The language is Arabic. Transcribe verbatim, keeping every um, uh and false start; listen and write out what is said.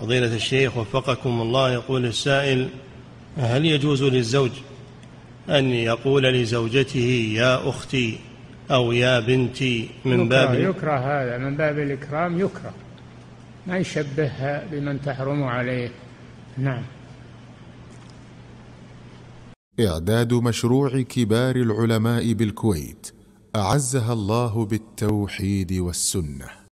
فضيلة الشيخ وفقكم الله، يقول السائل: هل يجوز للزوج أن يقول لزوجته يا أختي أو يا بنتي من يكره باب يكره هذا من باب الإكرام، يكره، ما يشبهها بمن تحرم عليه. نعم. إعداد مشروع كبار العلماء بالكويت أعزها الله بالتوحيد والسنة.